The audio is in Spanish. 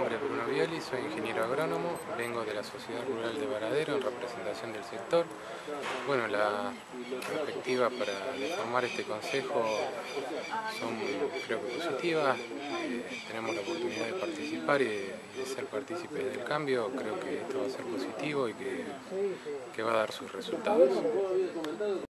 nombre es Bruno Violi, soy ingeniero agrónomo, vengo de la Sociedad Rural de Varadero en representación del sector. Bueno, la perspectiva para formar este consejo son, creo que positivas. Tenemos la oportunidad de participar y de ser partícipes del cambio. Creo que esto va a ser positivo y que va a dar sus resultados.